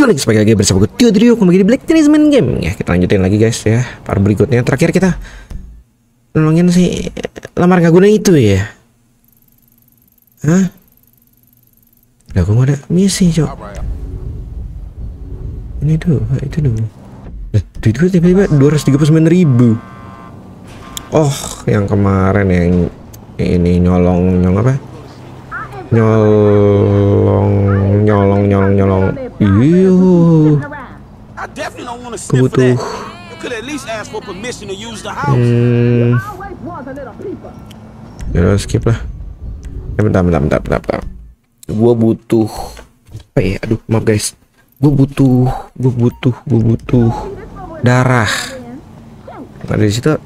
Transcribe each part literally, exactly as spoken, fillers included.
Balik sebagai lagi bersama gue Tio Trio kembali di Black Tennis Main Game. Ya kita lanjutin lagi guys ya. Part berikutnya terakhir kita nolongin si lamar gak guna itu ya. Hah? Lah kok gak ada misi cok. Ini tuh, itu dulu. Nah, duit gue tiba-tiba dua ratus tiga puluh sembilan ribu. Oh, yang kemarin yang ini nyolong nyolong apa? Nyolong nyolong nyolong nyolong. Iyo. Gue butuh. Hmm. Ya skip lah. Ya, bentar, bentar, bentar, bentar, bentar. Gue butuh. Apa ya? Aduh, maaf guys. Gue butuh, gue butuh, gue butuh darah. Ada di situ.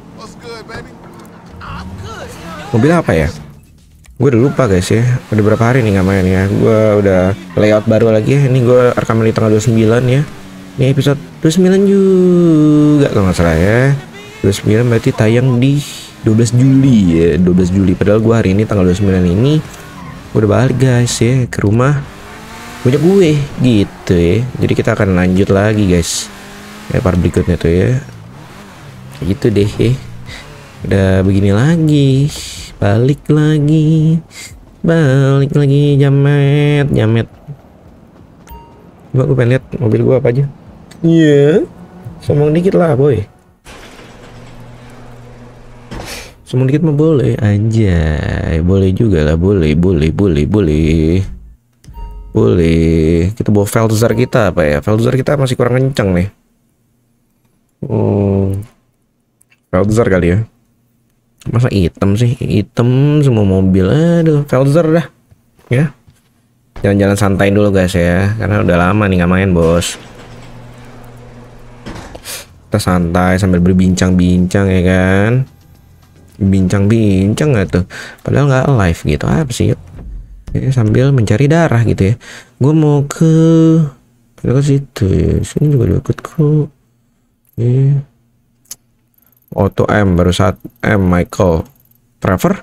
Mobil apa ya? Gue udah lupa guys ya. Udah berapa hari nih nggak main ya. Gue udah layout baru lagi ya. Ini gue rekaman di tanggal dua puluh sembilan ya. Ini episode dua puluh sembilan juga kalau nggak salah ya. dua puluh sembilan berarti tayang di dua belas Juli ya. dua belas Juli. Padahal gue hari ini tanggal dua puluh sembilan ini gue udah balik guys ya ke rumah punya gue gitu ya. Jadi kita akan lanjut lagi guys ya part berikutnya tuh ya. Gitu deh ya. Udah begini lagi, balik lagi, balik lagi, jamet, jamet. Coba gue pengen lihat mobil gue apa aja. Iya, yeah. Sombong dikit lah boy. Sombong dikit mah boleh aja, boleh juga lah, boleh, boleh, boleh, boleh, boleh. Kita bawa Veldzar kita apa ya? Veldzar kita masih kurang kencang nih. Hmm, Veldzar kali ya. Masa hitam sih, hitam semua mobil. Aduh, Veldzar dah ya. Jalan-jalan santai dulu guys ya, karena udah lama nih nggak main bos. Kita santai sambil berbincang-bincang ya kan. Bincang-bincang nggak tuh, padahal nggak live gitu apa sih yuk. Ya, sambil mencari darah gitu ya. Gue mau ke ke situ ya. Sini juga deket kok ya. Auto M baru saat M Michael Trevor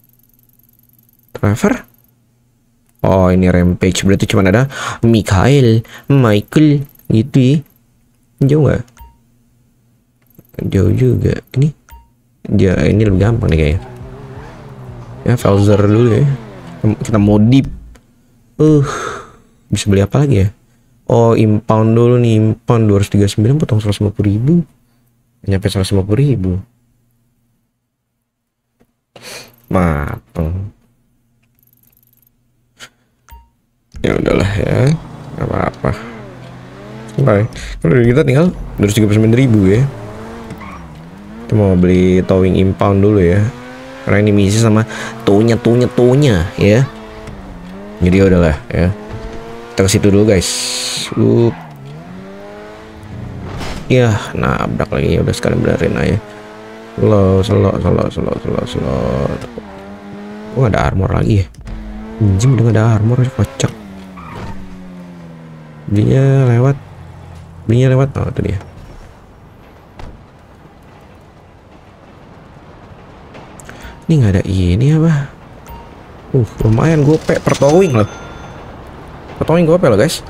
Trevor oh ini Rampage berarti cuma ada Michael Michael gitu ya. Jauh nggak jauh juga ini ya. Ini lebih gampang nih kayaknya ya. Veldzar dulu ya. Kita modif uh bisa beli apa lagi ya. Oh impound dulu nih. Impound dua ratus tiga puluh sembilan potong seratus lima puluh ribu. Nyampe seratus lima puluh ribu. Mateng. Ya udahlah ya, nggak apa-apa. Baik, kalau kita tinggal dua ratus tiga puluh sembilan ribu ya. Kita mau beli towing impound dulu ya, karena ini misi sama townya townya townya ya. Jadi ya udahlah ya. Kita ke situ dulu guys. Up. Ya nabrak lagi. Ya udah sekalian benerin aja. Slow slow slow slow slow slow. Oh ada armor lagi ya. Anjing udah gak ada armor, kocak. Belinya lewat. Belinya lewat. Oh itu dia. Ini nggak ada ini apa? Uh lumayan gope per towing loh. Per towing gope loh guys.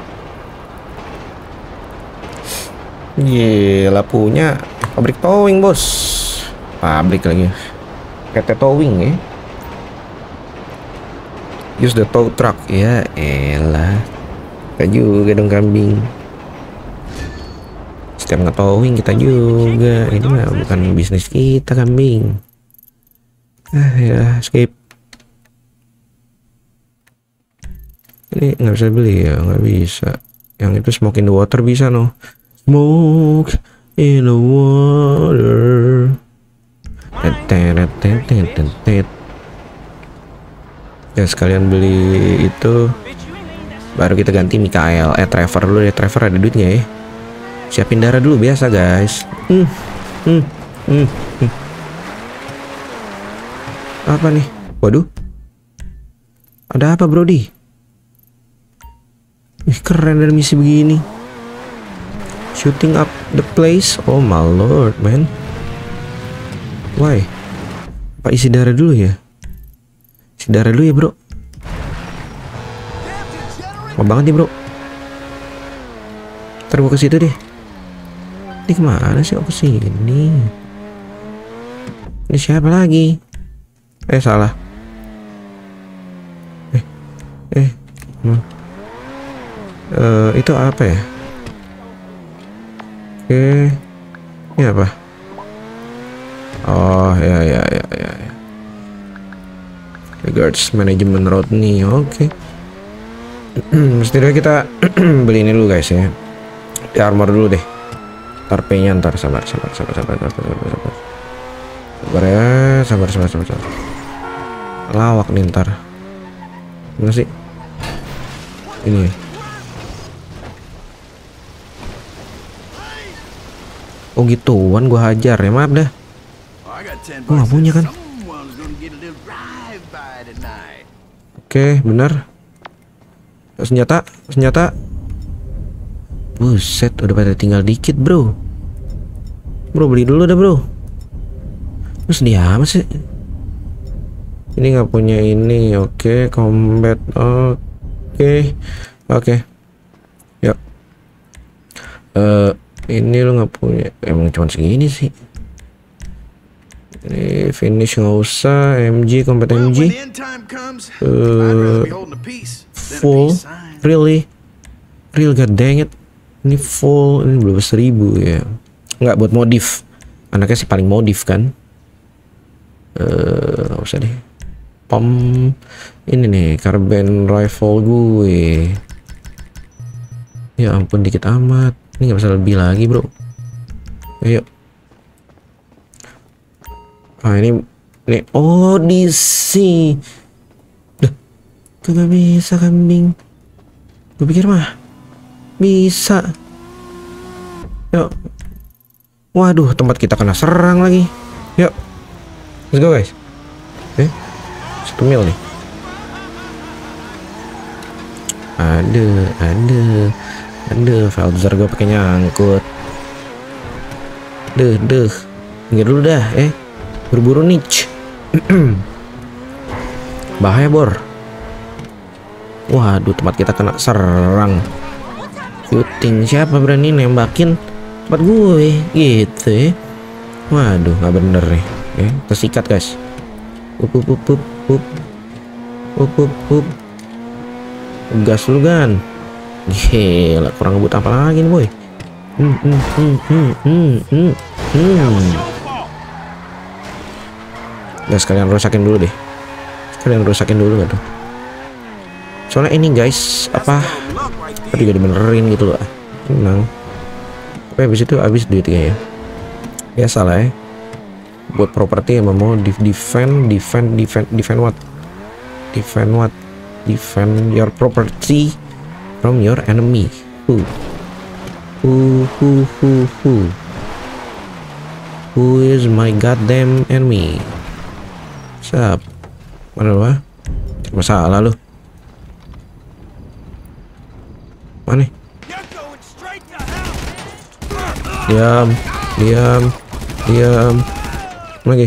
Gila punya pabrik towing bos. Pabrik lagi P T towing ya. Use the tow truck ya elah. Kita juga dong kambing. Setiap nge-towing kita juga. Ini mah bukan bisnis kita kambing. Ah ya skip. Ini nggak bisa beli ya, nggak bisa. Yang itu smoke in the water bisa no. Smoke in the water. Ya sekalian beli itu. Baru kita ganti Michael. Eh Trevor dulu ya. Trevor ada duitnya ya. Siapin darah dulu biasa guys. Hmm. Hmm. Hmm. Hmm. Apa nih? Waduh. Ada apa Brody? Ih keren dari misi begini. Shooting up the place. Oh my lord man. Why? Apa isi darah dulu ya? Isi darah dulu ya bro. Mau banget nih bro. Ntar gua ke situ deh. Ini kemana sih? Oh, ke sini. Ini siapa lagi? Eh, salah. Eh, eh, hmm. uh, itu apa ya? Oke, ini apa? Oh, ya, ya, ya, ya, ya. Regards Management Road nih, oke. Okay. Setidaknya kita beli ini dulu guys ya. Di armor dulu deh. Ntar P-nya ntar sabar, sabar, sabar, sabar, sabar, sabar, sabar. Sabar ya, sabar, sabar, sabar, sabar. Lawak nih ntar. Mana sih? Ini ya. Oh gituan gua hajar ya, maaf dah. Gua gak punya kan. Oke, benar. Senjata, senjata. Buset, udah pada tinggal dikit, bro. Bro, beli dulu dah, bro. Terus dia apa sih? Ini nggak punya ini, oke. Combat, oke, oke. Yuk. Uh, ini lo nggak punya, emang cuma segini sih. Ini finish nggak usah. M G, combat M G. Uh, full, really, real, god dang it. Ini full, ini belum seribu ya. Nggak buat modif. Anaknya sih paling modif kan. Eh, nggak usah deh. Pom, ini nih carbine rifle gue. Ya ampun dikit amat. Ini nggak bisa lebih lagi bro. Ayo. Ah ini, ini oh di sini. Dah, kagak bisa kambing. Gue pikir mah bisa. Yuk. Waduh, tempat kita kena serang lagi. Yuk. Let's go guys. Eh, satu mil nih. Ada, ada, ada. Felzer gue pakai nyangkut. Deh, deh. Nggak dulu dah, eh. Buru-buru niche. Bahaya bor. Waduh, tempat kita kena serang. Shooting, siapa berani nembakin tempat gue gitu ya. Waduh, nggak bener nih. Eh, tersikat guys. Up up up up up up up up. Gas lu kan. Gila, kurang ngebut apa lagi nih boy. Hmm hmm hmm hmm hmm hmm. hmm. Nah, sekalian rusakin dulu deh. Sekalian rusakin dulu gak tuh. Soalnya ini guys, apa tapi juga dibenerin gitu loh. Tenang. Tapi habis itu habis duitnya ya. Ya salah ya. Buat properti yang mau di defend, defend, defend, defend what? Defend what? Defend your property from your enemy. Who? Who? Who? Who? Who? Who is my goddamn enemy? Siap. Mana lu ah? Masalah lu. Mana? Diam, diam, diam. Lagi.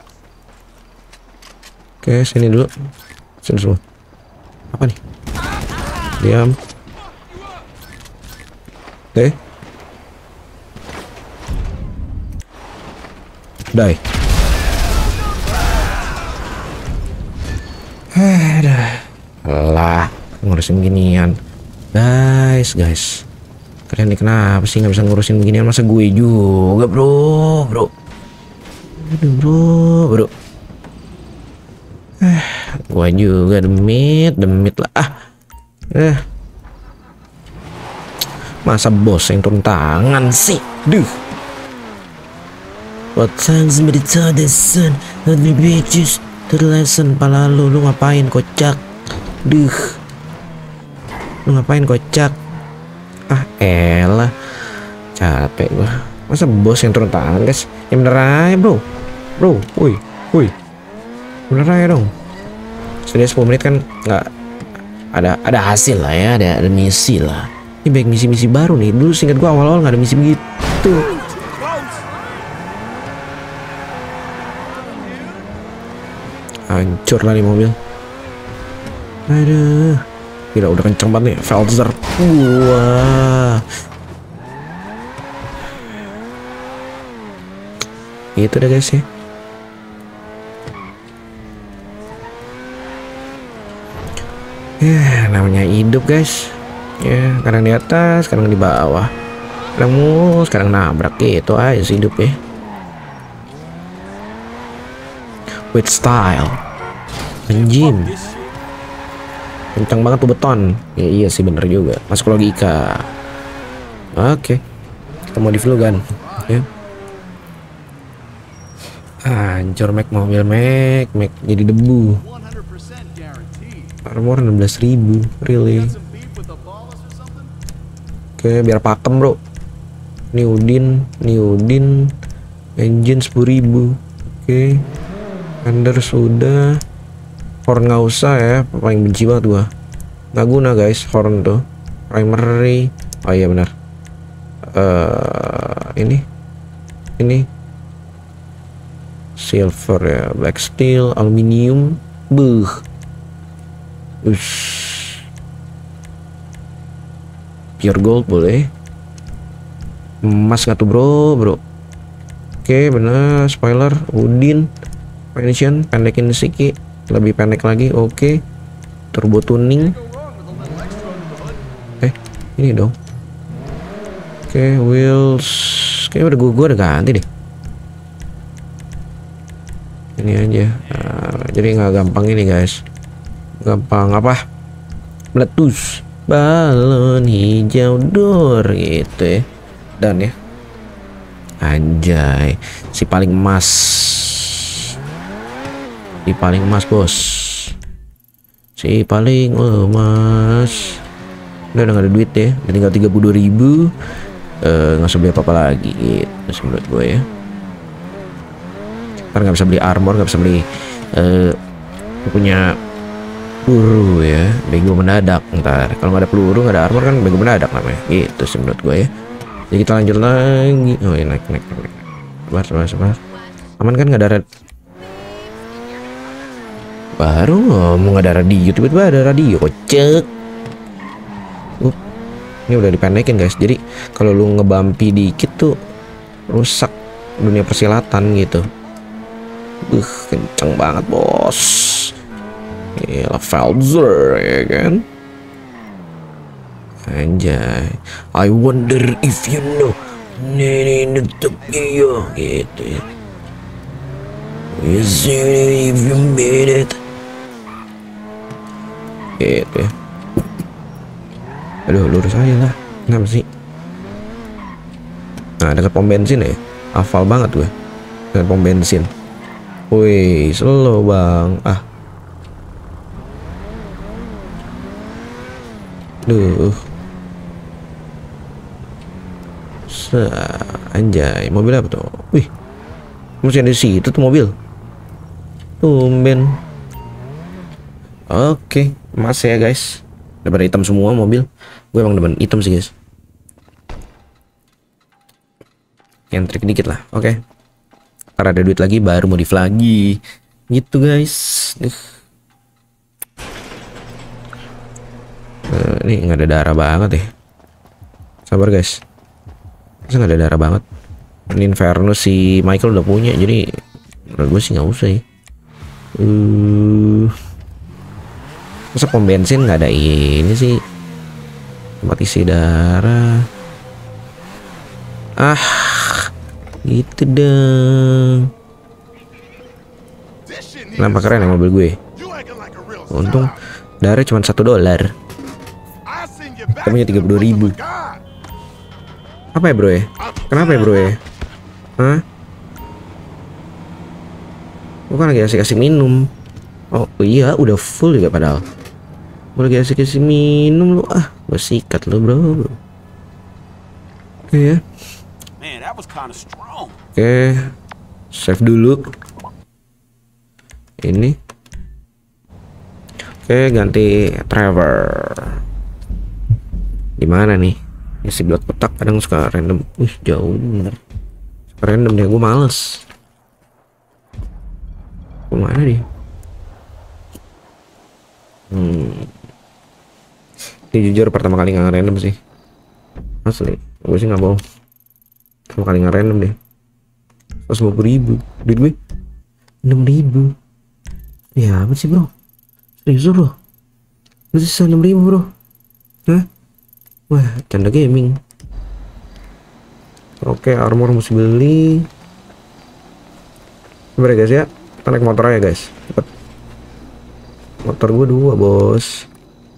Oke, sini dulu. Sini semua. Apa nih? Diam. Oke. Die. Aduh. Lah, ngurusin ginian. Guys, guys. Kalian nih kenapa sih nggak bisa ngurusin beginian? Masa gue juga, bro, bro. Aduh, bro, bro. Eh, gue juga demit, demit lah. Ah, eh. Masa bos yang turun tangan sih? Duh. What thanks me to the sun, let me be just to the lesson. Pala lu, lu ngapain kocak? Duh. Lu ngapain kocak? Ah elah, capek gua. Masa bos yang turun tangan guys? Yang bener aja bro. Bro, woi, woi. Bener aja dong. Sudah sepuluh menit kan nggak ada ada hasil lah ya, ada, ada misi lah. Ini baik misi-misi baru nih. Dulu singkat gua awal-awal nggak ada misi begitu. Hancur lah nih mobil. Aduh. Gila udah kenceng banget nih Felzer. Wah. Itu deh guys ya. Ya namanya hidup guys. Ya kadang di atas, kadang di bawah, kadang mus, kadang nabrak, gitu aja sih hidup ya. With style, anjing, kencang banget tuh beton. Ya iya sih bener juga, masuk logika. Oke, kita modif dulu kan ya. Hancur Mac mobil Mac, Mac jadi debu. Armor enam belas ribu, really. Oke, biar pakem bro. Ini Udin, ini Udin, engine sepuluh ribu. Oke, render sudah. Horn nggak usah ya, paling benci banget gua. Nggak guna guys, horn tuh. Primary, oh iya benar. Uh, ini, ini silver ya, black steel, aluminium, buh. Ush. Pure gold boleh. Emas nggak tuh bro, bro. Oke bener, spoiler, Udin, Venetian, pendekin sedikit, lebih pendek lagi. Oke, turbo tuning. Eh, ini dong. Oke, wheels. Kayaknya udah gua, gua udah ganti deh. Ini aja. Nah, jadi nggak gampang ini guys. Gampang apa? Meletus. Balon hijau door gitu ya. Dan ya. Anjay, si paling emas. Si paling emas, bos. Si paling emas. Udah nggak ada duit ya. Udah tinggal tiga puluh dua ribu. Eh, nggak usah beli apa-apa lagi gitu menurut gue ya. Ntar nggak bisa beli armor, nggak bisa beli eh punya peluru ya, bego mendadak. Ntar kalau nggak ada peluru, nggak ada armor kan bego mendadak namanya gitu sih menurut gue ya. Jadi kita lanjut lagi. Oh ya, naik naik naik. Sabar sabar sabar. Aman kan nggak ada red. Baru ngomong nggak ada radio, tiba-tiba ada radio. Cek. Uh, ini udah dipendekin guys. Jadi kalau lu ngebampi dikit tuh rusak dunia persilatan gitu. Uh, kenceng banget bos. Gila Felzer ya kan. Anjay, I wonder if you know Nene Nutopia gitu ya. Is it if you made it gitu ya. Aduh lurus aja lah. Kenapa sih? Nah dekat pom bensin ya. Hafal banget gue dekat pom bensin. Wih slow bang. Ah duh. Se anjay, mobil apa tuh? Wih, masih ada di situ tuh mobil. Tumben. Oke, mas ya guys. Daripada hitam semua mobil. Gue emang demen hitam sih guys. Yang trik dikit lah. Oke. Karena ada duit lagi baru modif lagi. Gitu guys. Uh, ini nggak ada darah banget ya. Sabar guys. Masa nggak ada darah banget. Ini Inferno si Michael udah punya, jadi menurut gue sih nggak usah ya. Uh, masa pom bensin nggak ada ini sih, tempat isi darah. Ah, gitu dong. Kenapa keren ya mobil gue? Untung darah cuma satu dolar. Kami tiga puluh ribu. Apa ya bro ya? Kenapa ya bro ya? Hah? Bukan lagi asik-asik minum. Oh iya udah full juga padahal. Gue lagi asik-asik minum lu. Ah gue sikat lu bro, bro. Oke ya. Oke, save dulu. Ini. Oke ganti Trevor. Di mana nih? Isi buat kotak kadang suka random. Wih jauh bener. Suka random deh, gue males. Kemana dia? Hmm. Ini jujur pertama kali nggak random sih. Asli, gue sih nggak bohong. Pertama kali nggak random deh. seratus lima puluh ribu. Duit gue enam ribu. Ya apa sih bro? Serius bro? Lu sisa enam ribu bro? Hah? Wah, canda gaming. Oke, armor mesti beli. Sabar ya guys ya. Kita naik motor aja guys. Cepet. Motor gue dua bos.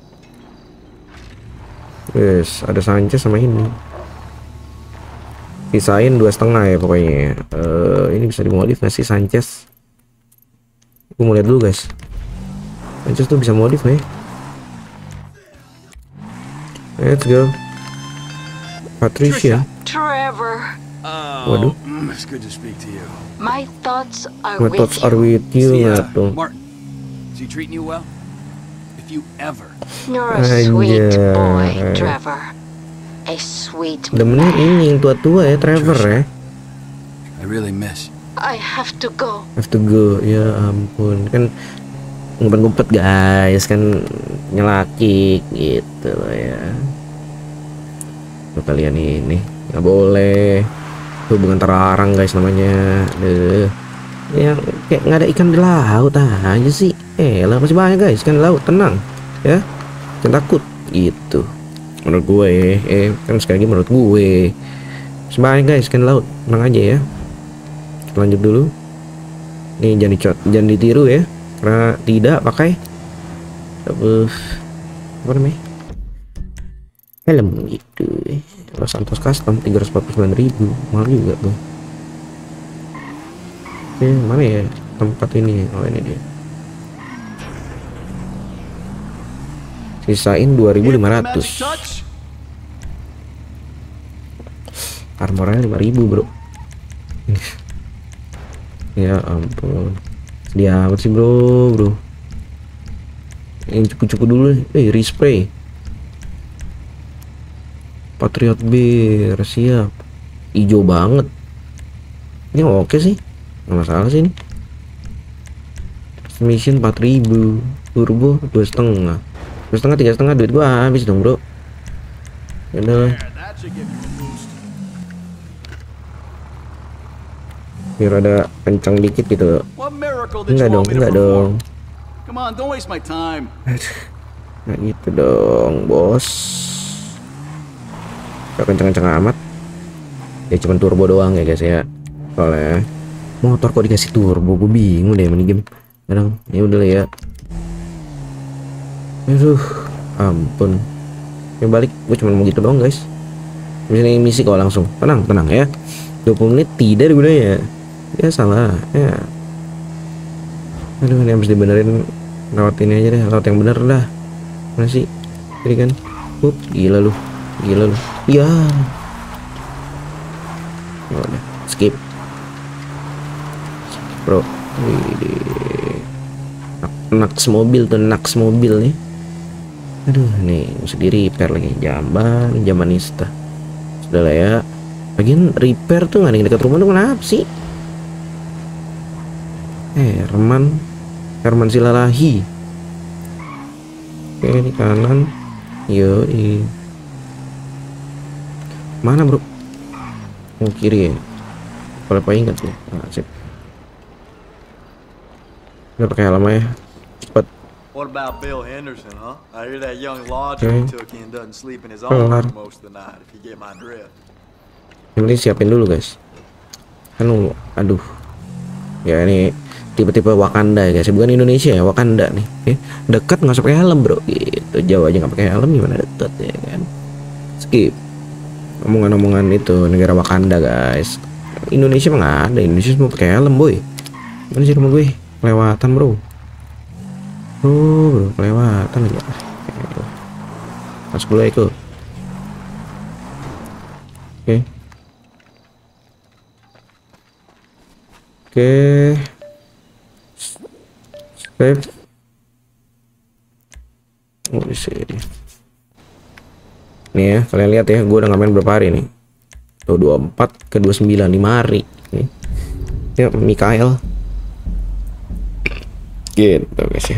Yes, ada Sanchez sama ini. Sisain dua setengah ya pokoknya. Uh, ini bisa dimodif nggak sih Sanchez? Gue mau lihat dulu guys. Sanchez tuh bisa modif nih. Let's go. Patricia. Trevor. Waduh. It's good to speak to you. My thoughts are My with thoughts you. are with you See, nggak uh, tuh? Martin, is he treating you well? If you ever You're a sweet Anjay. boy, Trevor. A sweet Demennya man. ini yang tua-tua ya Trevor ya. I really miss you. I have to go. Have to go. Ya ampun, kan ngumpet-ngumpet guys, kan nyelakik gitu loh ya. Tuh kalian ini nggak boleh, hubungan terlarang guys namanya. Deh, yang kayak nggak ada ikan di laut aja sih. Eh lah masih banyak guys kan di laut, tenang ya, jangan takut gitu. Menurut gue, eh kan sekali lagi menurut gue masih banyak guys kan di laut, tenang aja ya. Kita lanjut dulu. Nih jangan dicot, jangan ditiru ya, karena tidak pakai apa, apa namanya, helm gitu. Los Santos Custom tiga ratus empat puluh sembilan ribu, mahal juga tuh. Oke, mana ya tempat ini? Oh ini dia. Sisain dua ribu lima ratus. Armornya lima ribu bro. Ya ampun, dia amat sih bro bro. Yang cukup-cukup dulu nih. Eh respray Patriot Bir siap, hijau banget. Ini oke sih, nggak masalah sih ini. Transmission empat ribu, turbo dua setengah, dua setengah tiga setengah, duit gua habis dong bro. Yaudah, biar ada kencang dikit gitu. Enggak dong, enggak dong. Come on, don't waste my time. Nah gitu dong bos. Gak kenceng-kenceng amat. Ya cuman turbo doang ya guys ya. Soalnya motor kok dikasih turbo, gue bingung deh main game. Kadang ya udah lah ya. Aduh, ampun. Ya balik, gue cuma mau gitu doang guys. Misalnya misi kok langsung. Tenang, tenang ya. dua puluh menit tidak gunanya. Ya salah ya. Aduh, ini harus dibenerin. Lewat ini aja deh, lewat yang bener dah. Mana sih? Jadi kan. Up, gila lu. Gila lu. Ya. Oh, udah. Skip. Bro. Widih. Naks mobil tuh, naks mobil nih. Aduh, nih mesti di repair lagi. Jamban, jamanista. Sudah lah ya. Lagian repair tuh nggak ada yang dekat rumah tuh kenapa sih? Eh, Herman, Herman Silalahi. Oke, di kanan. Yo, i. Mana bro? Oh kiri ya. Kalau apa ingat tuh? Nah, sip. Udah pakai helm ya. Cepet. What about Bill Henderson, huh? I hear that young lodger Okay. he took in doesn't sleep in his own Kelar. room most of the night, if you get my drift. Yang penting siapin dulu guys. Kan lu, aduh. Ya ini tipe-tipe Wakanda ya guys. Bukan Indonesia ya, Wakanda nih. Eh, dekat nggak usah pakai helm bro. Gitu. Jauh aja nggak pakai helm gimana dekat ya kan. Skip. Omongan-omongan itu negara Wakanda guys. Indonesia mah nggak ada. Indonesia semua pakai helm boy. Mana sih rumah gue? Kelewatan bro. Oh bro, kelewatan aja. Masuk dulu Eko. Oke. Oke. Save. Oh di sini. Nih ya, kalian lihat ya, gue udah ngamen berapa hari nih. Tuh dua puluh empat ke dua puluh sembilan, lima hari. Nih. Ya, Mikael. Gitu guys ya.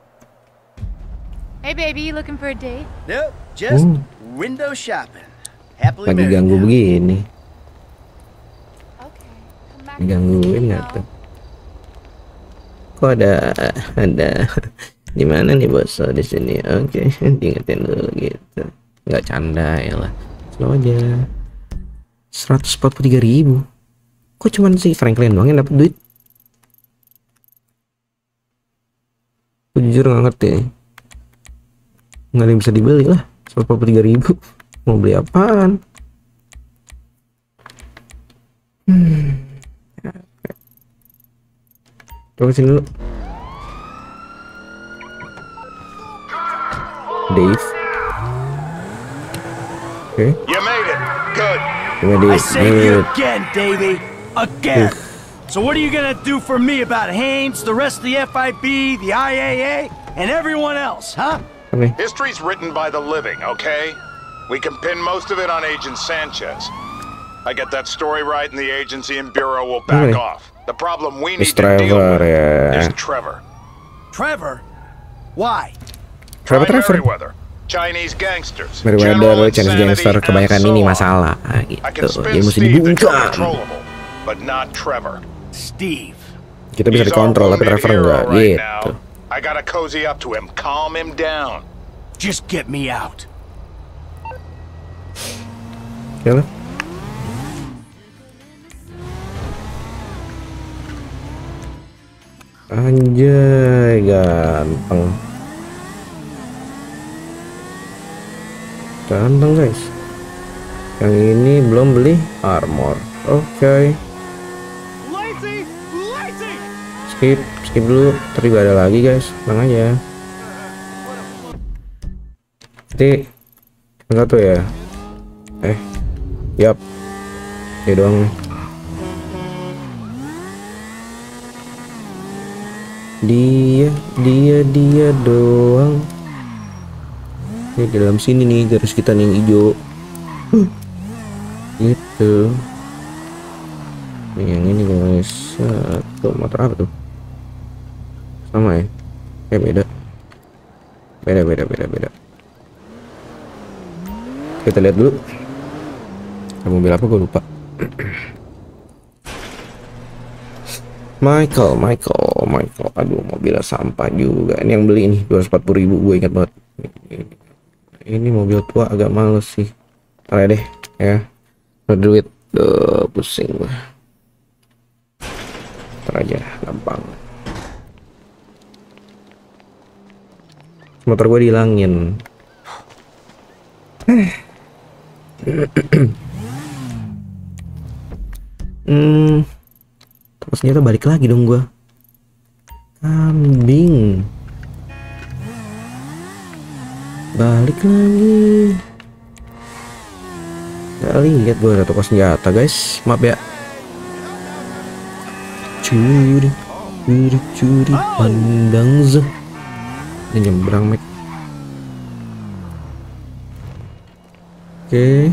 Hey baby, you looking for a date? Nope, just Ooh. window shopping. Happily Lagi married ganggu now. begini. Okay, come back. Digangguin nggak tuh? Kok ada ada di mana nih bos? Oh, di sini. Oke, diingetin dulu gitu. Nggak canda ya lah. Slow aja. seratus empat puluh tiga ribu. Kok cuman si Franklin doang yang dapat duit? Aku jujur nggak ngerti. Nggak ada yang bisa dibeli lah. seratus empat puluh tiga ribu. Mau beli apaan? Hmm. Coba sini dulu. Dave. Oke. Okay. You made it. Good. I saved you again, Davey. Again. So what are you gonna do for me about Haines, the rest of the F I B, the I A A, and everyone else, huh? Okay. History's written by the living, okay? We can pin most of it on Agent Sanchez. I get that story right and the agency and bureau will back Okay. off. The problem we It's need to deal Trevor, with yeah. is Trevor. Trevor? Why? Trevor Try Trevor. Merryweather. Chinese gangsters. Meriwether, general Chinese insanity, gangster, and kebanyakan so ini on. masalah nah, I can gitu. spin Dia mesti Steve to dibungkam. controllable, but not Trevor. Steve. Kita bisa He's our dikontrol tapi wounded Trevor hero enggak right gitu. now. I gotta cozy up to him, calm him down. Just get me out. Ya lah. Anjay, ganteng. Ganteng guys. Yang ini belum beli armor. Oke. Okay. Lazy! Lazy! Skip, skip dulu. Tapi gak ada lagi guys. Tenang aja. Nanti enggak tuh ya. Eh, yap. Ya doang nih. Dia, dia, dia doang. Ini di dalam sini nih garis kita nih yang hijau. Huh. Gitu. Nih yang ini guys. Satu motor apa tuh? Sama ya? Eh beda. Beda, beda, beda, beda. Kita lihat dulu. Mobil apa gue lupa. Michael, Michael, Michael. Aduh, mobilnya sampah juga. Ini yang beli nih dua ratus empat puluh ribu. Gue ingat banget. Ini mobil tua agak males sih. Ntar deh ya. Udah duit. Duh, pusing gue. Ntar aja, gampang. Motor gue dihilangin. Hmm. Terus ternyata balik lagi dong gua. Kambing. Balik lagi. Gak lihat gua ada toko senjata guys. Maaf ya. Curi, curi, curi pandang zah. Ini nyebrang mek. Oke.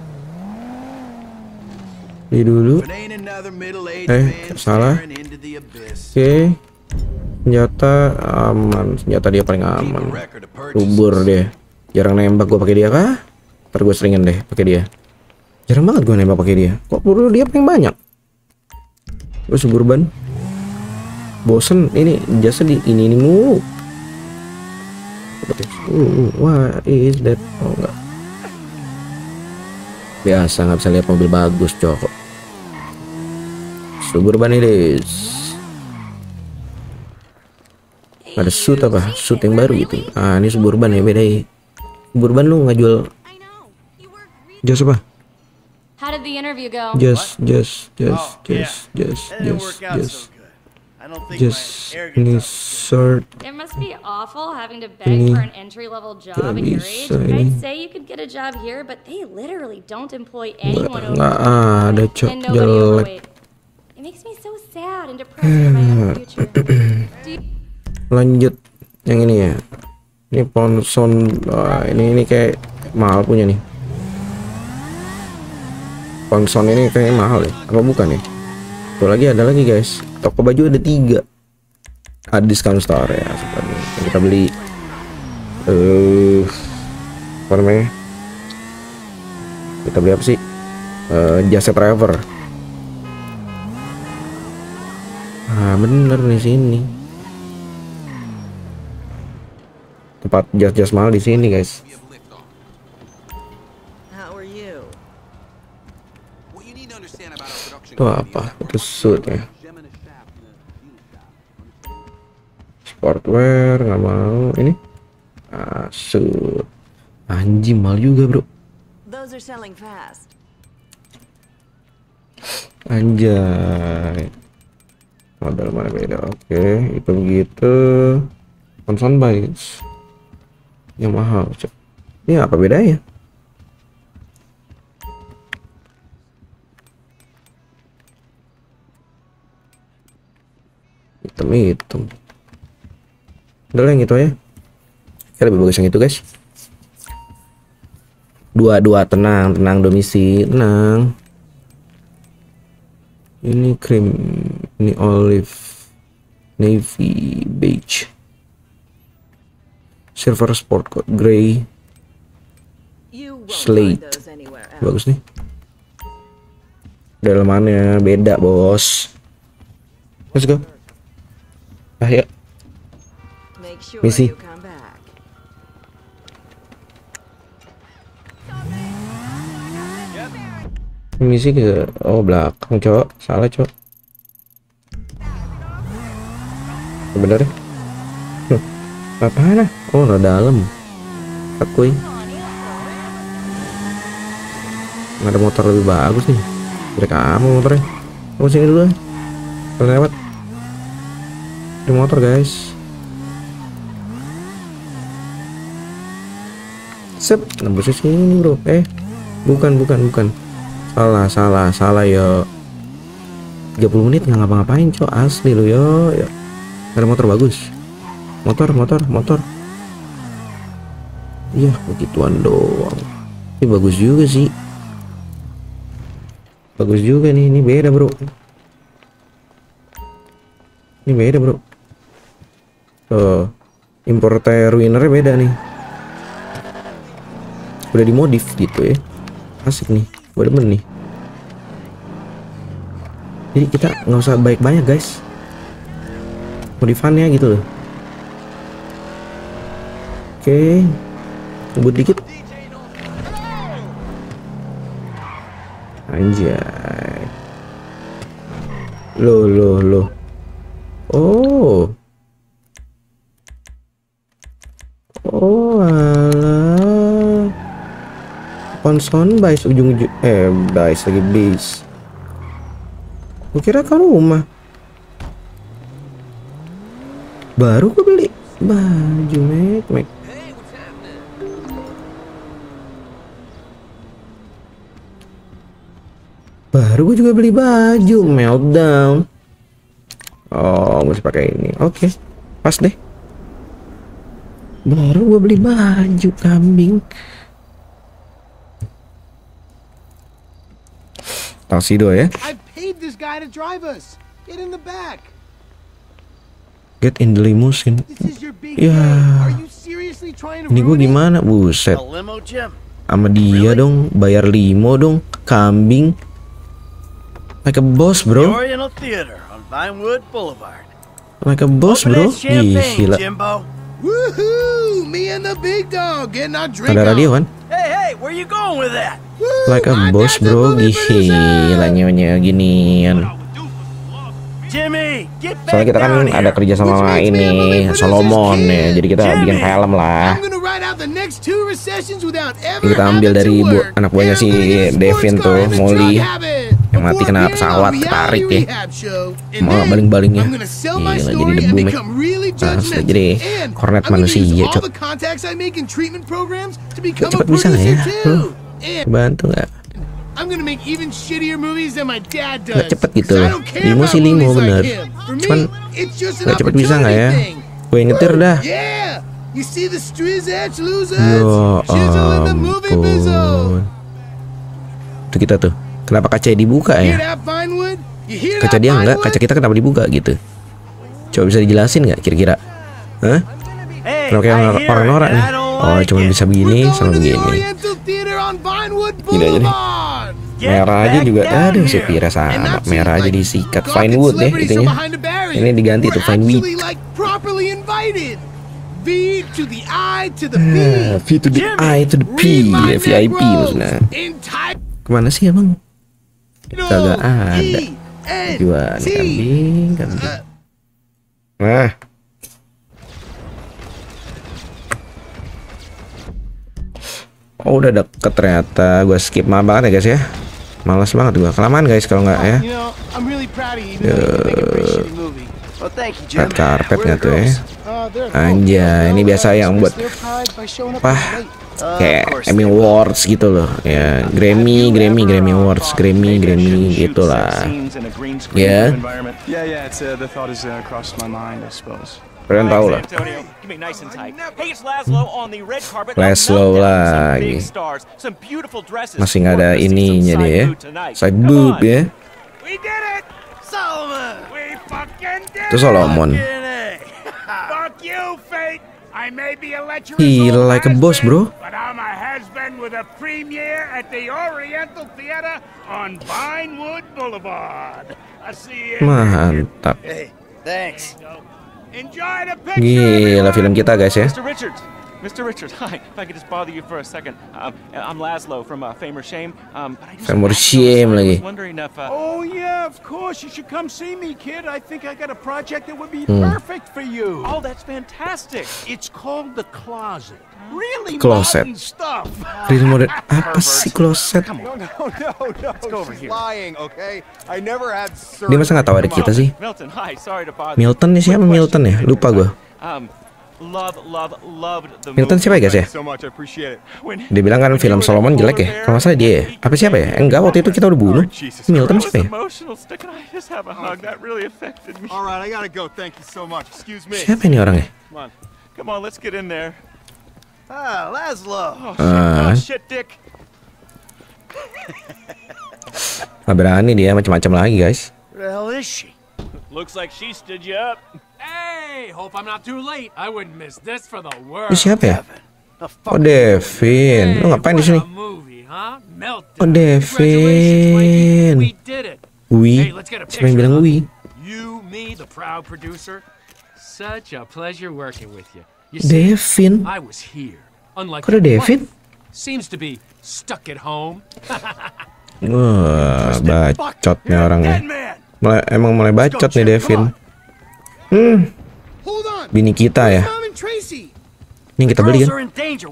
Ini dulu. Eh, salah. Oke. Senjata aman. Senjata dia paling aman. Subur dia. Jarang nembak gua pakai dia kah? Ntar gue seringin deh pakai dia. Jarang banget gua nembak pakai dia. Kok perlu dia paling banyak? Gue suburban. Bosen ini jasa di ini ini mulu. Uh, what is that? Oh enggak. Biasa nggak bisa lihat mobil bagus cowok. Suburban ini ada suit apa? Suit yang baru gitu. Ah ini Suburban ya, beda ya. Suburban lu nggak jual jas apa? How did the interview go? Jas, jas, jas, Oh, jas, yeah. jas, That didn't jas, work out jas, so good. I don't think jas. my arrogance Ini out. shirt. It must be awful having to Ini beg for an entry-level job nggak at your age. bisa ini. I'd say you could get a job here, but they literally don't employ anyone over Nggak twenty-five, ada cok and nobody jelek. overweight. It makes me so sad and depressed for my own future. Do you Lanjut yang ini ya. Ini Ponson. Wah, ini ini kayak mahal punya nih. Ponson ini kayaknya mahal ya. Apa bukan ya? Tuh lagi ada lagi guys. Toko baju ada tiga. Ada discount store ya. Seperti yang kita beli. Eh, uh, apa namanya? Kita beli apa sih? Uh, Jasa Driver. Ah bener di sini. Tempat jas-jas mahal di sini guys. Itu apa? Itu suit ya. Sportwear nggak mau. Ini ah, suit. Anjing mahal juga bro. Anjay. Model mana beda? Oke, itu begitu. Thomson Bites yang mahal. Ini apa bedanya? Hitam-hitam. Udah lah yang itu ya. Kayak lebih bagus yang itu guys. Dua-dua tenang, tenang domisi, tenang. Ini krim, ini olive, navy, beige, silver sport coat, gray, slate. Bagus nih. Dalamannya beda bos. Let's go. Ah ya. Misi. Misi ke oh belakang cowok, salah cowok. Bener ya? Huh. Apaan ah? Oh udah dalam. Takui. Nggak ada motor lebih bagus nih. Dari kamu motornya. Kamu sini dulu. Kita lewat. Di motor guys. Sep, nembus sini bro. Eh, bukan bukan bukan. Salah, salah, salah yo. tiga puluh menit nggak ngapa-ngapain, cok. Asli lo yo. Yo. Ada motor bagus. Motor, motor, motor. Iya, begituan doang. Ini bagus juga sih. Bagus juga nih, ini beda, bro. Ini beda, bro. Tuh. Importer winnernya beda nih. Udah dimodif gitu ya. Asik nih. Gue demen nih. Jadi kita nggak usah baik banyak guys. Modifannya gitu loh. Oke, ngebut dikit. Anjay. Loh loh loh. Oh. Oh alah. Thomson Bites ujung-ujung eh Bites lagi bis. Gue kira ke rumah. Baru gue beli baju mek mek. Baru gue juga beli baju Meltdown. Oh mesti pakai ini. Oke, pas deh. Baru gue beli baju kambing. Tuxedo ya. Get in the limousine. Ya. Ini gue gimana? Buset. Sama dia dong, bayar limo dong, kambing. Like a boss, bro. Like a boss, bro. Gila. Ada radio kan? Like a boss, bro. Gila nyonya ginian. Soalnya kita kan ada kerja sama ini Solomon ya, jadi kita bikin film lah. Kita ambil dari bu anak buahnya si Devin tuh, Molly, yang mati kena pesawat ketarik ya, mau baling-balingnya. Gila jadi debu mek. Nah, jadi kornet manusia cok. Cepet bisa nggak ya? Huh? Bantu nggak? Nggak cepet gitu loh. Limo sih limo bener. Cuman nggak cepet bisa nggak ya? Gue nyetir dah. Ya ampun. Itu kita tuh. Kenapa kaca dibuka ya? Kaca dia enggak, kaca kita kenapa dibuka gitu? Coba bisa dijelasin nggak kira-kira? Hah? Kalau kayak orang norak nih. Oh cuma bisa begini sama begini. on Vinewood Gila jadi. Boulevard. Merah aja juga ada si Pira sama. Merah aja disikat Vinewood ya itunya. Ini diganti tuh Vinewood. Like properly invited. V to the I to the P. Ah, V to the I to the P. Ya, V I P maksudnya. Kemana sih emang? Kagak ada. Gimana kambing kambing. Nah. Oh udah deket ternyata. Gue skip maaf banget ya guys ya. Malas banget gue. Kelamaan guys kalau nggak ya. Red carpet nggak tuh ya. Anjay, ini biasa yang buat apa? Kayak Emmy Awards gitu loh. Ya, Grammy, Grammy, Grammy Awards, Grammy, Grammy gitulah. Ya. Kalian tahu lah. Laszlo lagi. Masih nggak ada ininya deh ya. Side boob ya. Itu Solomon. He like a boss, bro. Mantap. Gila film kita guys ya. Mister Richards, hi. If I could just bother you for a second. Um, I'm Laszlo from uh, Fame or Shame. Um, but I just Fame or Shame lagi. Wondering if, uh... Oh yeah, of course. You should come see me, kid. I think I got a project that would be hmm. perfect for you. Oh, that's fantastic. It's called The Closet. Really Closet. modern stuff. Really modern. Apa sih closet? No, no, no, no. Let's go over here. Lying, okay? I never had Dia masa nggak tahu ada kita sih? Milton, hi. Sorry to bother. Milton nih siapa Milton ya? Lupa gue. Um, Love, love, loved the Milton siapa ya guys ya? Dia bilang kan film Solomon jelek ya? Kalau nggak salah dia ya? Apa siapa ya? Enggak, waktu itu kita udah bunuh. Milton siapa ya? Siapa ini orangnya? Ah, Laszlo. Ah. Nggak berani dia macam-macam lagi guys. Where the hell is she? Looks like she stood you up. Hey, hope I'm not too late. I wouldn't miss this for the world. Ini siapa ya? Oh Devin, lu ngapain di sini? Oh Devin. Wi, siapa yang bilang Wi? You, me, the proud producer. Such a pleasure working with you. Devin. I was here. Unlike Kok ada Devin? Seems to be stuck at home. Wah, bacot nih orangnya. Mulai, emang mulai bacot nih Devin. Hmm, bini kita ya. Ini kita beli kan?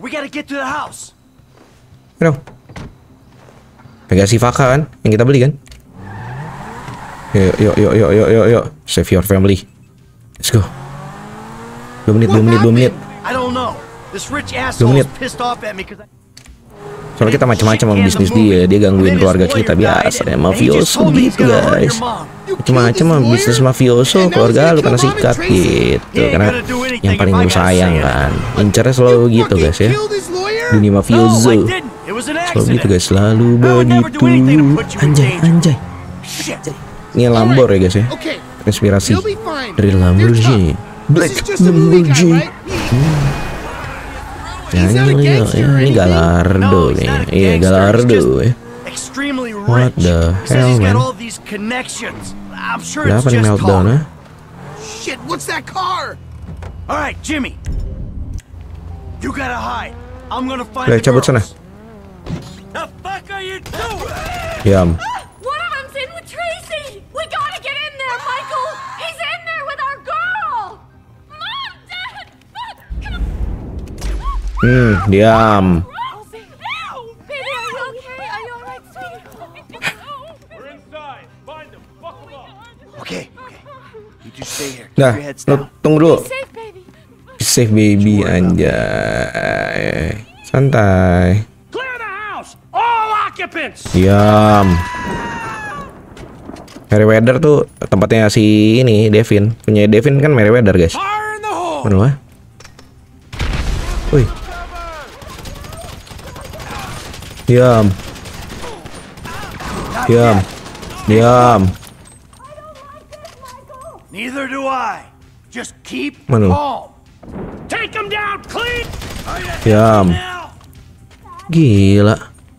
Aduh. Pegasi Faka kan? Yang kita beli kan? Yuk, yuk, yuk, yuk, yuk, yuk, yuk. Save your family. Let's go. Dua menit, dua menit, dua menit. Dua menit. Soalnya kita macam-macam sama bisnis dia, dia gangguin keluarga kita biasa ya, mafioso gitu guys. Macam-macam sama bisnis mafioso, keluarga lu kena sikat gitu, karena yang paling lu sayang kan. Incernya selalu gitu guys ya, dunia mafioso selalu gitu guys, selalu begitu. Anjay, anjay. Ini Lambor ya guys ya, inspirasi dari Lamborghini, Black Lamborghini. Ya, ini, ini, ini Gallardo nih, iya Gallardo ya. What the hell man? Kenapa nih meltdown ya? Shit, what's that car? Alright, Jimmy. You gotta hide. I'm gonna find the cabut sana. The fuck are you doing? Yam. One of them's in with Tracy. We gotta get in there, Michael. He's in there with our girl. Mom, Dad. Come on. Hmm, diam. Nah, lu tunggu dulu. Be safe baby, anjay. Santai. Diam. Meriwether tuh tempatnya si ini Devin. Punya Devin kan Meriwether guys. Mana lah? Wih. Diam. Diam. Diam. Neither do I. Just keep calm. Take him down clean. Diam. Gila.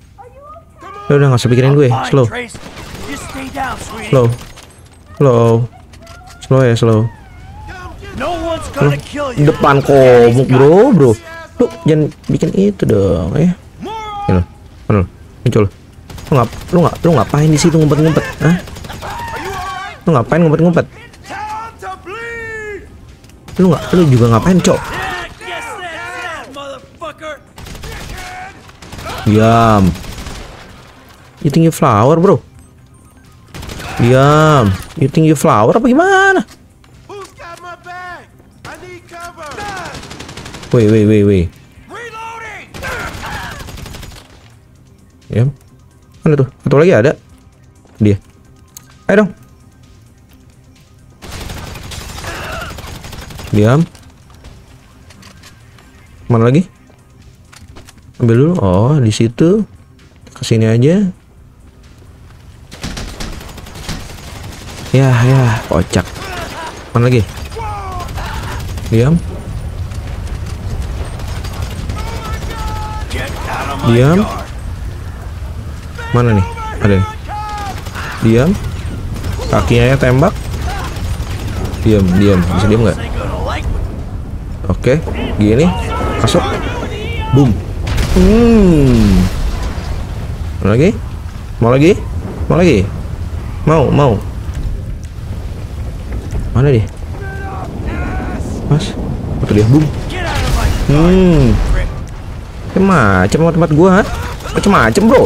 Udah, udah, nggak usah pikirin gue. Slow. Slow. Slow. Slow ya, slow. Slow. Depan komuk, bro, bro. Lu jangan bikin itu dong, ya. Ini lo. Mana lo? Muncul. Lu ngap, lu ngap, lu ngapain di situ ngumpet-ngumpet? Hah? Lu ngapain ngumpet-ngumpet? Lu nggak, lu juga ngapain, Cok? Diam. You think you flower, bro? Diam. You think you flower apa gimana? Wait, wait, wait, wait. Diam. Mana tuh? Atau lagi ada? Dia. Ayo dong. Diam. Mana lagi? Ambil dulu. Oh, di situ. Kesini aja. Ya, ya, kocak. Mana lagi? Diam. Diam. Mana nih? Ada nih. Diam. Kakinya ya tembak. Diam, diam. Bisa diam nggak? Oke, gini. Masuk. Boom. Hmm. Mau lagi? Mau lagi? Mau lagi? Mau, mau. Mana dia? Mas, apa dia? Boom. Hmm. Macam tempat gua, macam-macam, bro.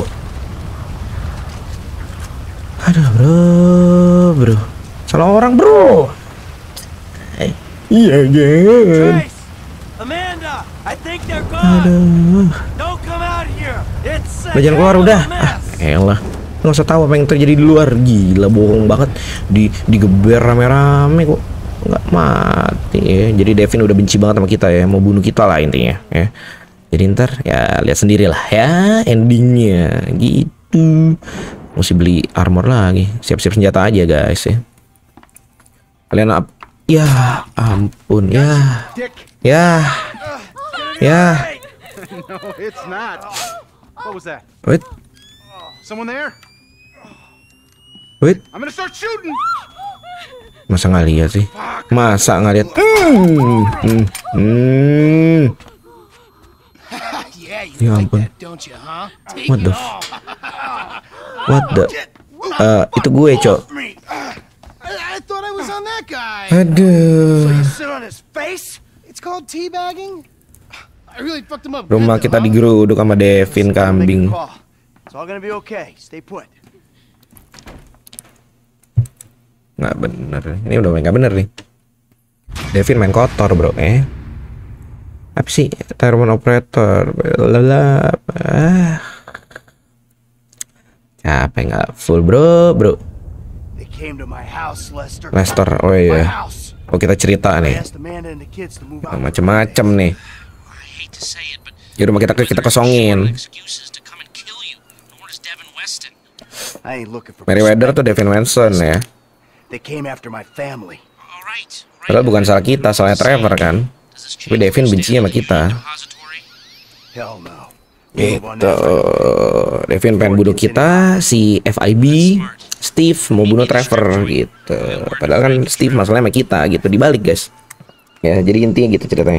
Aduh, bro, bro. Salah orang, bro. Hey. Iya, jangan. Amanda, I think they're gone. Aduh. Don't come out here. It's Udah, jangan keluar udah. Ah, elah. Nggak usah tahu apa yang terjadi di luar. Gila, bohong banget. Di digeber rame-rame kok nggak mati ya. Jadi Devin udah benci banget sama kita ya, mau bunuh kita lah intinya ya. Jadi ntar ya lihat sendiri lah ya endingnya gitu. Mesti beli armor lagi. Siap-siap senjata aja guys ya. Kalian ap ya ampun ya. Ya. Ya. No, it's not. What was that? Wait. Someone there? Wait. I'm gonna start shooting. Masa nggak lihat sih? Masa nggak lihat? Hmm. Hmm. Hmm. Ya ampun. What the? What the? Uh, itu gue, Cok. I thought I was on that guy. Aduh. Sit on his face. It's called teabagging. I really fucked him up. Rumah kita digeruduk sama Devin kambing. It's all gonna be okay. Stay put. Nggak bener. Ini udah nggak bener nih. Devin main kotor, bro. Eh. Apa sih? Tyrone operator. Lala. Ah. Capek nggak full, bro, bro. They came to my house, Lester. Lester, oh iya. Oh kita cerita nih. Macem-macem nih. Di rumah kita kita kosongin. Meriwether tuh Devin Manson ya. Padahal bukan salah kita, salahnya Trevor kan. Tapi Devin benci sama kita. Gitu. Devin pengen bunuh kita, si F I B, Steve mau bunuh Trevor gitu. Padahal kan Steve masalahnya sama kita gitu, dibalik guys. Ya, jadi intinya gitu ceritanya.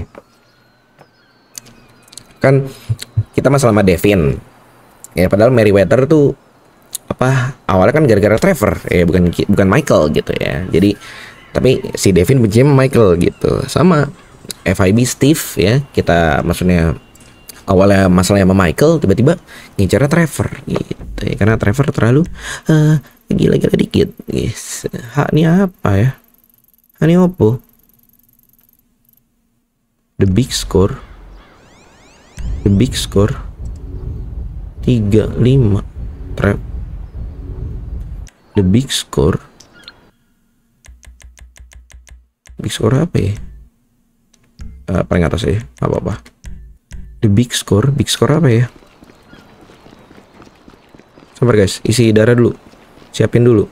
Kan kita masalah sama Devin. Ya padahal Meriwether tuh apa awalnya kan gara-gara Trevor, ya bukan bukan Michael gitu ya. Jadi tapi si Devin benci sama Michael gitu. Sama F I B Steve ya, kita maksudnya awalnya masalahnya sama Michael, tiba-tiba ngincarnya Trevor gitu ya, karena Trevor terlalu uh, gila-gila dikit. Yes. Hak ini apa ya? Hak ini apa? The big score. The big score tiga lima. Trap. The big score. Big score apa ya? Uh, paling atas ya, nggak apa-apa. The big score, big score apa ya? Sabar guys, isi darah dulu, siapin dulu.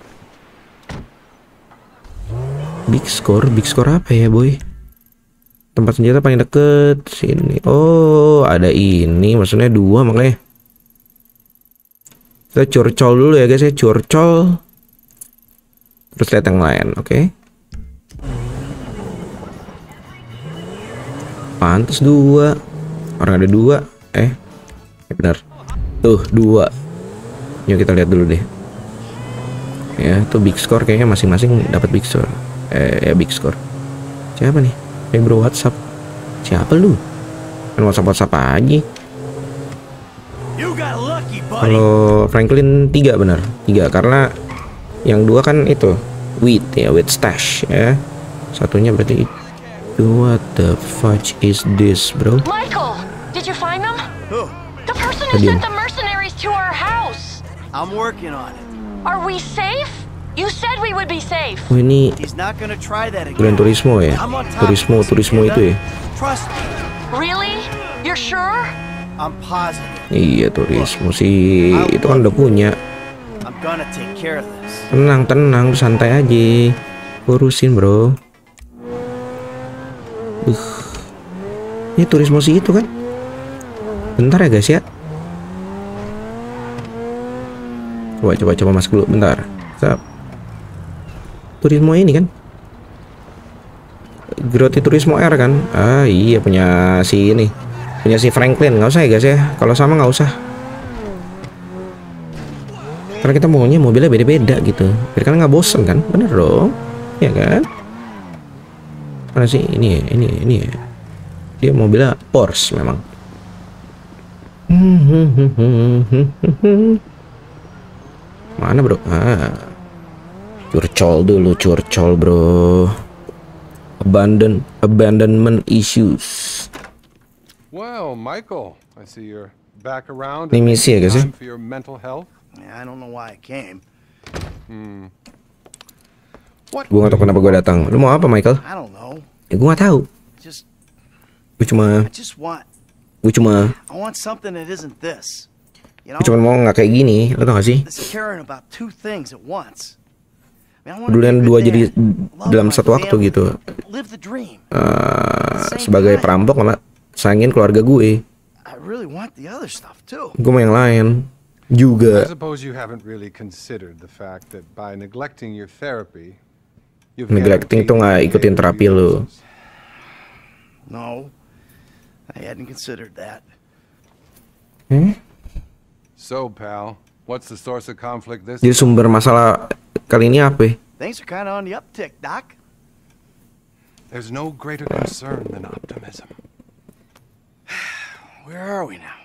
Big score, big score apa ya boy? Tempat senjata paling deket sini. Oh, ada ini, maksudnya dua makanya. Kita curcol dulu ya guys ya, curcol. Terus lihat yang lain, oke? Okay? Pantes dua. Orang ada dua. Eh, ya benar. Tuh dua. Yuk kita lihat dulu deh. Ya, tuh big score kayaknya masing-masing dapat big score. Eh, ya big score. Siapa nih? Eh bro WhatsApp. Siapa lu? Kan WhatsApp WhatsApp aja. Kalau Franklin tiga benar, tiga karena yang dua kan itu wheat ya, wheat stash ya. Satunya berarti itu. What the fudge is this, bro? Michael, did you find them? Who? The person who sent the mercenaries to our house. I'm working on it. Are we safe? You said we would be safe. Oh ini He's not gonna try that again. Gran Turismo ya? I'm on top Turismo, of this, Turismo Amanda. itu ya? Trust me. Really? You're sure? I'm positive. Iya Turismo sih, itu kan udah punya. I'm gonna take care of this. Tenang, tenang, santai aja. Urusin bro. Uh. Ini Turismo sih itu kan? Bentar ya guys ya. Coba, coba, coba masuk dulu, bentar. Stop. Turismo ini kan? Grotti Turismo R kan? Ah iya punya si ini, punya si Franklin. Nggak usah ya guys ya. Kalau sama nggak usah. Karena kita maunya mobilnya beda-beda gitu. Biar kan nggak bosen kan? Bener dong, ya kan? Mana sih ini? Ini ini ya. Dia mobilnya Porsche memang. Mana bro? Ah, curcol dulu, curcol bro. Abandon, abandonment issues. Well, Michael, I see you're back around. Ini misi ya guys ya? For your mental health. Yeah, I don't know why I came. Hmm. Gue gak tau kenapa gue datang. Lu mau apa Michael? I don't know. Ya gue gak tahu. Just, Gue cuma, I just want, gue cuma, I want something that isn't this. You know, gue cuma mau nggak kayak gini. Lo tau gak sih? this caring about two things at once. I mean, I wanna Kedudukan be a dua good jadi dad, love dalam my satu waktu family, gitu. Live the dream. Uh, sebagai perampok sama sayangin keluarga gue. I really want the other stuff too. Gue mau yang lain I juga. suppose you haven't really considered the fact that by neglecting your therapy, you've Neglecting tuh nggak ikutin terapi lu. No, I hadn't considered that. Hmm? So, pal, what's the source of conflict this Jadi sumber masalah kali ini apa? Things are kind of on the uptick, Doc. There's no greater concern than optimism. Where are we now?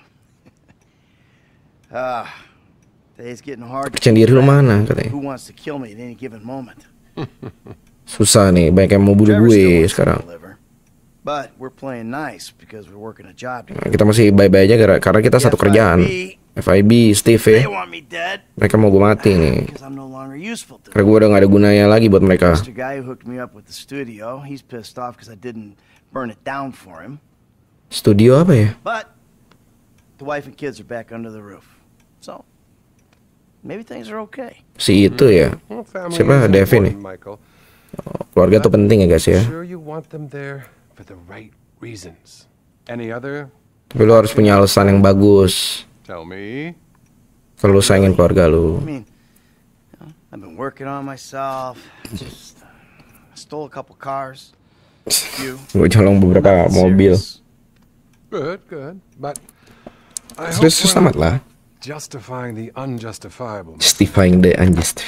Ah, today's getting hard. to Percaya diri lu keep track mana of katanya? Who wants to kill me at any given moment? Susah nih, banyak yang mau bunuh Trevor still gue wants to sekarang. deliver, but we're playing nice because we're working a job together. Nah, kita masih bye-bye aja gara- karena kita satu kerjaan. F I B, Steve ya. They want me dead Mereka mau gue mati nih. because I'm no longer useful to Karena them. gue udah gak ada gunanya lagi buat mereka. Mister Guy who hooked me up with the studio, he's pissed off because I didn't burn it down for him. Studio apa ya? But the wife and kids are back under the roof, so maybe things are okay. Si itu ya. Well, family Siapa? is Devin nih. important, Michael. Oh, keluarga tuh penting ya guys ya. Sure you want them there for the right reasons. Any other? Tapi lu harus punya alasan yang bagus. Tell me. Kalau lu sayangin keluarga lu. I mean, you know, I've been working on myself. Just uh, I stole a couple cars. A few. Gue colong beberapa Nothing mobil. serious. Good, good. But I hope Serius we're amat not lah. justifying the unjustifiable. Justifying the unjust.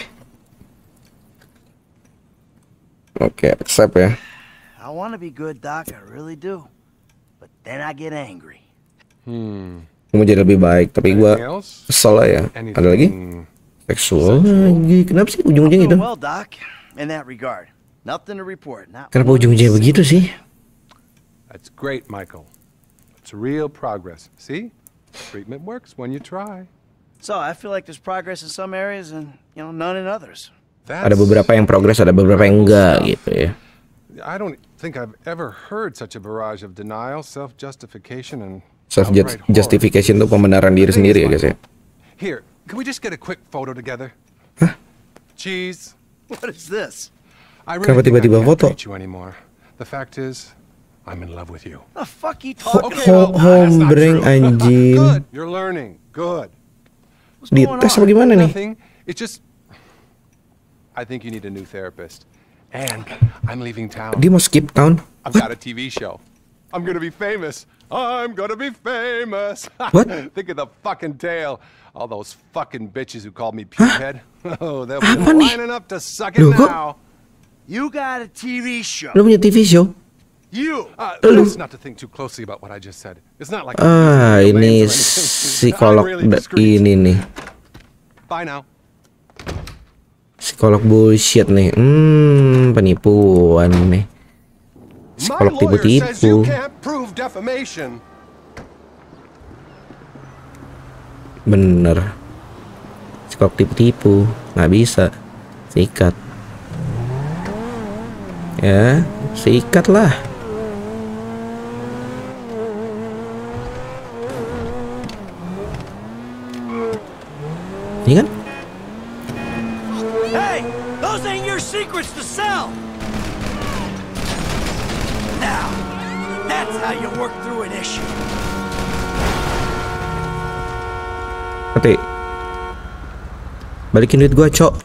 Oke, accept ya. I want to be good, Doc. I really do. But then I get angry. Hmm. Gue mau jadi lebih baik, tapi gue Anything else? kesel lah ya. Ada lagi? Anything Seksual lagi. Kenapa sih ujung-ujungnya gitu? Doing well, Doc. In that regard, nothing to report. Not Kenapa ujung-ujungnya begitu sih? That's great, Michael. It's real progress. See? Treatment works when you try. So I feel like there's progress in some areas and you know none in others. Ada beberapa yang progres, ada beberapa yang enggak gitu ya. I don't think I've ever heard such a barrage of denial, self-justification, and Self outright horror. justification tuh pembenaran diri sendiri ya guys ya. Here, can we just get a quick photo together? Cheese. What is this? I Kenapa really think I tiba-tiba can't foto? treat you anymore. The fact is, I'm in love with you. The fuck you talking Ho- about? Hombreng anjing. Good. You're learning. Good. Dites apa gimana nih? Nothing. It's just I think you need a new therapist. And I'm leaving town. Dia mau skip town. I've got a T V show. I'm gonna be famous. I'm gonna be famous. What? Think of the fucking tale. All those fucking bitches who called me pukehead. Oh, they'll be Apa nih? lining up to suck it Loh, kok? now. You got a T V show. Lu punya T V show? You. Uh, Lu. let's not to think too closely about what I just said. It's not like Ah, I'm ini using domains or anything. psikolog I'm really da- discreet. ini nih. Bye now. Psikolog bullshit nih. Hmm, penipuan nih. Psikolog My lawyer says you tipu-tipu. can't prove defamation. Bener. Psikolog tipu-tipu. Nggak bisa. Sikat. Ya, sikat lah. Ini kan? Hey, those ain't your secrets to sell. Now, that's how you work through an issue. Nanti balikin duit gua, Cok.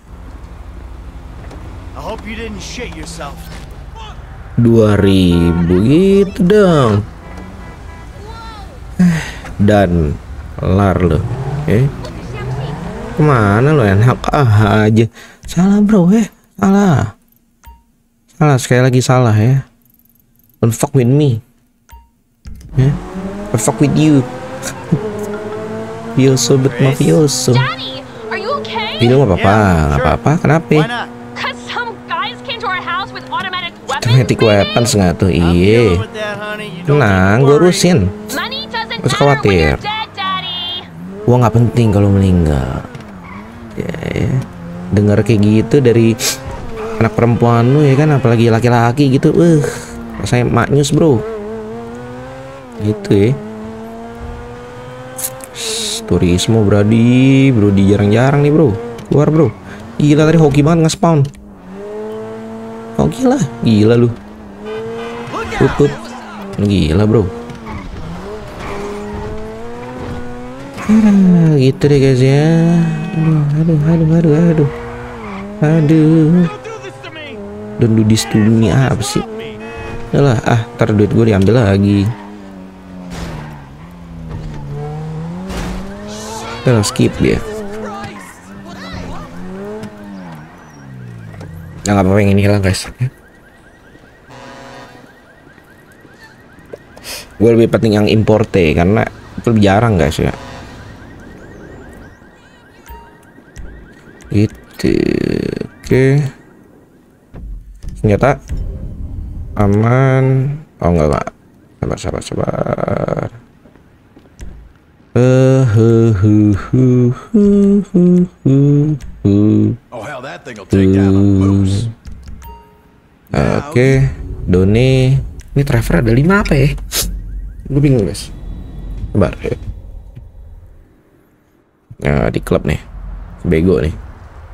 I hope you didn't shit yourself. Dua ribu gitu dong. Dan lar lo. Eh, kemana lo? Enak aja. Salah bro, eh salah. Salah sekali lagi salah ya. Don't fuck with me. Ya, I fuck with you. Mafioso bet mafioso. Daddy, are you okay? Ini nggak apa-apa, nggak apa-apa. Kenapa? Why not? Cause some guys came to our house with automatic weapons. Automatic weapons nggak tuh? I'm Iye. dealing with that, honey. You don't Tenang, need to gue worry. urusin. Money doesn't Gak usah matter when khawatir. you're dead, Daddy. Uang nggak penting kalau meninggal. Ya, ya. Dengar kayak gitu dari anak perempuan lu ya kan, apalagi laki-laki gitu. Eh, rasanya maknyus bro. Gitu ya. Shh, turismo bradi, brodi jarang-jarang nih bro. Keluar bro. Gila tadi hoki banget nge-spawn. Hoki lah, gila lu. Tutup. Gila bro. Ah, gitu deh guys ya. Aduh, aduh, aduh, aduh, aduh. Aduh. Don't do this to me, apa sih? Yalah, ah, ntar duit gue diambil lagi. Udah skip dia. Nah, nggak apa-apa yang ini hilang guys. Gue lebih penting yang importe karena itu lebih jarang guys ya. Gitu. Oke. Senjata aman. Oh enggak enggak. Sabar sabar sabar. Uh, hu, hu, hu, hu, hu, hu, hu. Oh hell, that thing will take down a moose. Oke, Doni. Ini Trevor ada lima apa ya? Gue bingung guys. Sabar ya. Nah, di klub nih. Bego nih.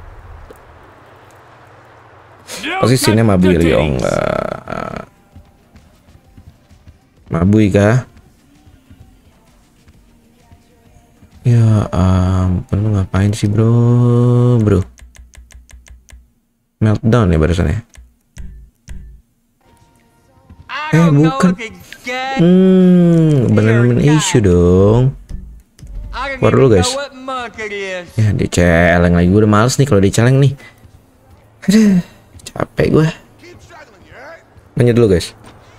Posisinya mabui lagi. Oh enggak. Mabui kah? Ya ampun, lu ngapain sih bro? Bro. Meltdown ya barusan ya? Eh bukan. Hmm, bener-bener isu dong. Keluar dulu guys. Ya diceleng lagi, gue udah males nih kalau diceleng nih. Aduh, capek gue. Lanjut dulu guys.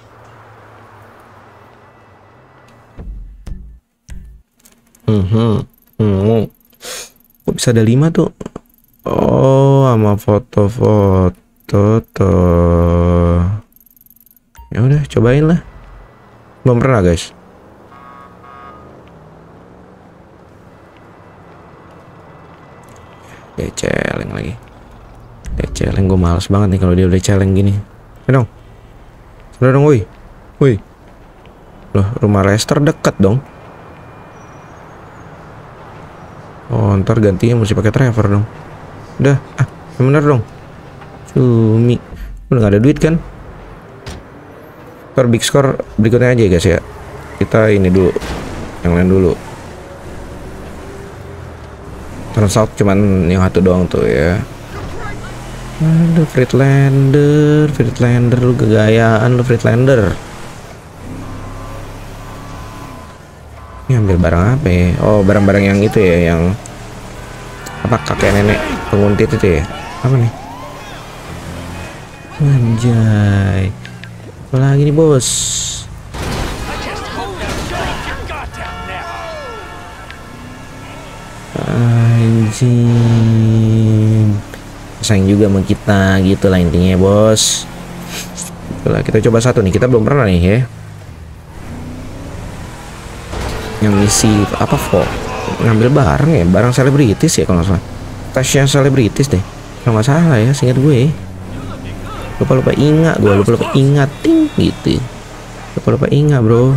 Hmm, hmm. Kok bisa ada lima tuh? Oh, sama foto-foto tuh. Ya udah, cobain lah. Belum pernah guys. Ya celeng lagi. Ya celeng, gue males banget nih kalau dia udah celeng gini. Ya dong. Sudah dong, woi. Woi. Loh, rumah Lester dekat dong. Oh, ntar gantinya mesti pakai Trevor dong. Udah, ah, yang bener dong. Cumi. Udah gak ada duit kan? Ntar big score berikutnya aja guys ya. Kita ini dulu. Yang lain dulu. Turns out cuman yang satu doang tuh ya. Aduh, Friedlander, Friedlander lu kegayaan lu Friedlander. Ini ambil barang apa ya? Oh, barang-barang yang itu ya, yang apa kakek nenek penguntit itu ya? Apa nih? Anjay. Apa lagi nih, Bos? Anjing. Sayang juga sama kita gitu lah intinya, Bos. Itulah, kita coba satu nih, kita belum pernah nih ya. Yang misi apa kok? Ngambil barang ya, barang selebritis ya kalau nggak salah. Tasnya selebritis deh. Kalau nggak salah ya, seingat gue. Lupa lupa ingat, gue lupa lupa ingat ting gitu. Lupa lupa ingat, bro.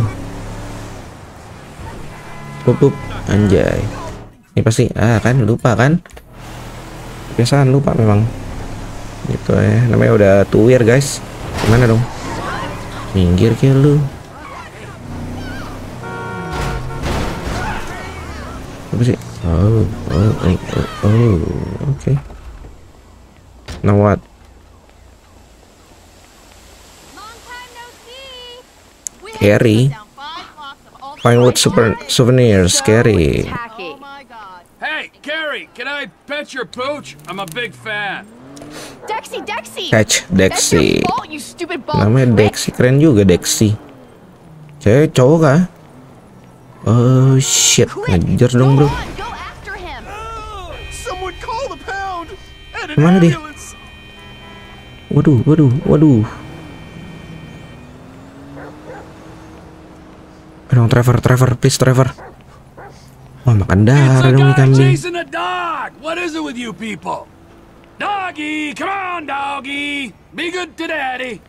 Pup, pup. Anjay. Ini pasti ah kan lupa kan? Biasaan lupa memang. Gitu ya, namanya udah tuir guys. Gimana dong? Minggir ke lu. Apa sih? Oh, oh, oh, oh, oh. Oke. Okay. Now what? Scary. Pinewood super souvenirs. Scary. Hey, Gary, can I pet your pooch? I'm a big fan. Dexy, Dexy. Catch Dexy. Fault, you stupid ball. Namanya Dexy, keren juga Dexy. Cewek cowok kah? Oh shit, ngejar dong bro. Mana dia? Waduh, waduh, waduh. Aduh, Trevor, Trevor, please Trevor. Wah, makan darah dong nih kambing. What is it with you people? Doggy, come on, doggy. Be good to daddy.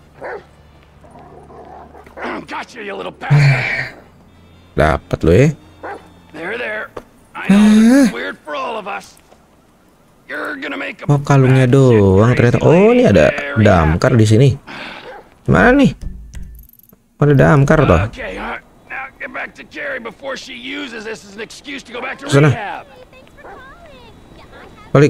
Gotcha, you little bastard. Dapat lo ya. There, there. I know this is weird for all of us. You're gonna make a. Oh, kalungnya doang ternyata. Oh, ini ada damkar di sini. Mana nih? Ada damkar toh. Okay, uh, now get back to Jerry before she uses this as an excuse to go back to Sana. rehab. Balik.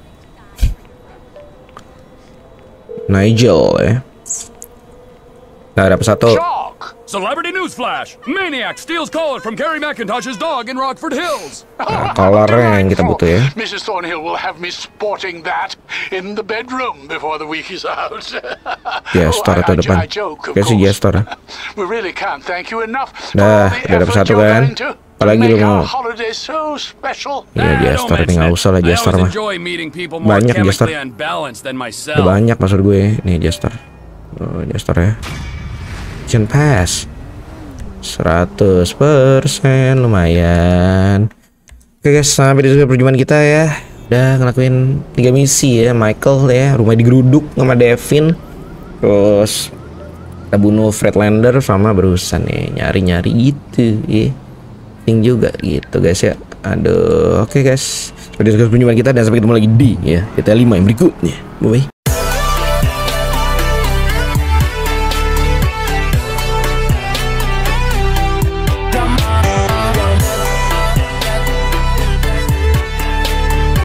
Nigel ya. Nah, ada satu. Celebrity news flash. Maniac steals collar from Gary McIntosh's dog in Rockford Hills. Nah, collarnya yang kita butuh ya. Missus Thornhill will have me sporting that in the bedroom before the week is out. Gestor atau depan. Kayak si gestor. We really can't thank you enough. Nah, udah dapat satu kan. Apalagi lu mau. Iya, gestor ini nggak usah lah gestor mah. Banyak gestor. Udah banyak maksud gue. Nih gestor. Oh, gestor ya. Action pass seratus persen lumayan. Oke guys, sampai di sini perjumpaan kita ya. Udah ngelakuin tiga misi ya. Michael ya, rumah digeruduk sama Devin. Terus kita bunuh Friedlander sama berurusan nih, nyari-nyari gitu ya. Ting juga gitu guys ya. Aduh, oke guys. Sampai di sini perjumpaan kita dan sampai ketemu lagi di ya G T A lima yang berikutnya. Bye bye.